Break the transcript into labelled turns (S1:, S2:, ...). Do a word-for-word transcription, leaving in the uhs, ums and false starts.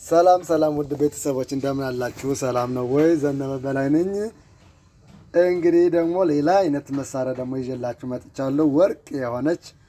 S1: ሰላም ሰላም ውድ ቤተሰቦች እንደምን አላችሁ? ሰላም ነው ወይ? ዘነበ በላይ ነኝ። እንግዲህ ደግሞ ሌላ አይነት መሳሪያ ደግሞ ይዤላችሁ መጥቻለሁ። ወርቅ የሆነች